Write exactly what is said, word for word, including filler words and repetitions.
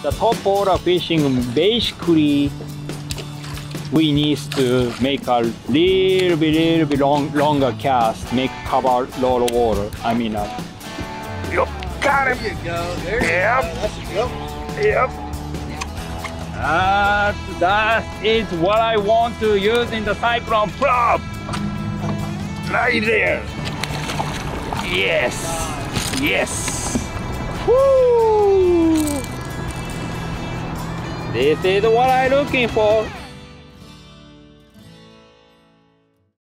the top water fishing, basically we need to make a little bit, little bit long, longer cast, make cover a lot of water. I mean, uh, yep, got him. There you go. There you Yep. go. That's a good one. Yep. That, that is what I want to use in the Cyclone prop. Right there. Yes. Yes. Woo. This is what I'm looking for.